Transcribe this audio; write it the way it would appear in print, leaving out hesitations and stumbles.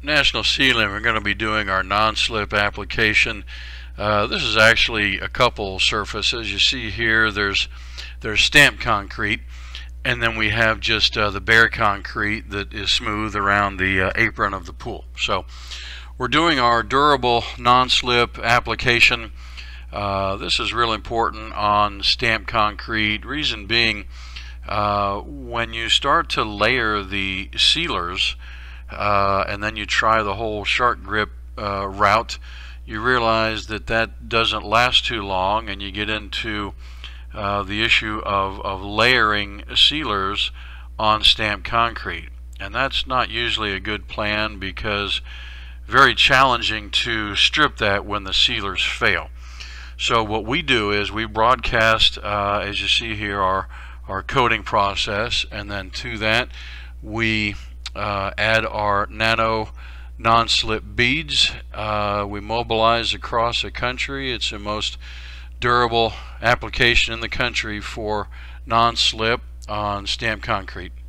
National Sealing, we're going to be doing our non-slip application. This is actually a couple surfaces. You see here there's stamped concrete, and then we have just the bare concrete that is smooth around the apron of the pool. So we're doing our durable non-slip application. This is real important on stamped concrete. Reason being, when you start to layer the sealers and then you try the whole shark grip route, you realize that that doesn't last too long, and you get into the issue of layering sealers on stamped concrete, and that's not usually a good plan because very challenging to strip that when the sealers fail. So what we do is we broadcast, as you see here, our coating process, and then to that we add our nano non-slip beads. We mobilize across the country. It's the most durable application in the country for non-slip on stamped concrete.